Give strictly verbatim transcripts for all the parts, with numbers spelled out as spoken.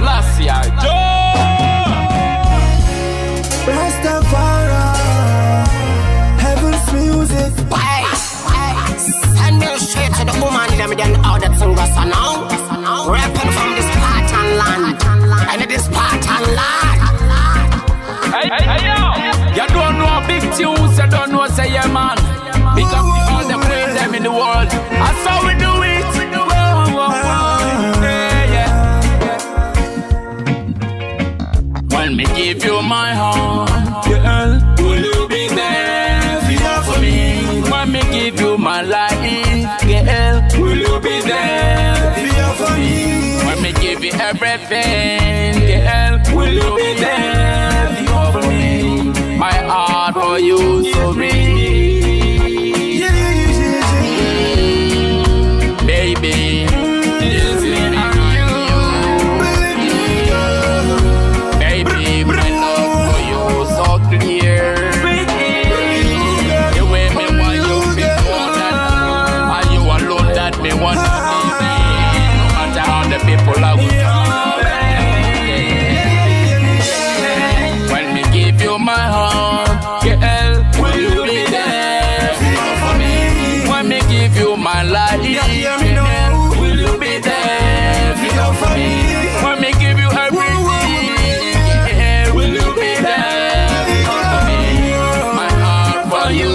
Selassie, Joe. Rastafari, heaven's music. Hey, send me straight to the woman, them then all that sing us now. Rapping from this part and land, and this part and land. Hey, hey, hey, yo! You don't know big tunes, you don't know say yeah man. Big up to all the queens them in the world. That's how we do it. Whoa, whoa, whoa. Yeah, yeah. When me give you my heart, girl, will you be there for me? When me give you my life, girl, will you be there for me? When me give you everything, girl, will you be there for me? My heart for you so real. Baby, this is you. Baby, my love for you so clear. The way me want you before that, and you alone that me want to be. No matter how the people are with you. When me give you my heart, girl, will you be there for me? When me give you my life, girl, will you be there for me? When me give you everything, girl, will you be there for me? My heart for you.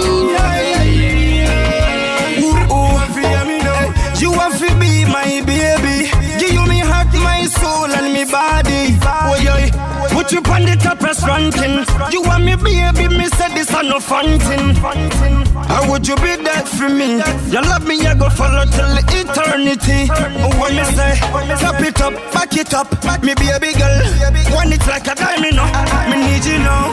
You want to be my baby. Give you me heart, my soul, and me body. Oh yeah, put you on the top ranking. You want me baby, me said this a no fun thing. How would you be that for me? You love me, you go follow till eternity. Oh, when me say, top it up, back it up, me baby girl. Want it like a diamond, no? Me need you now.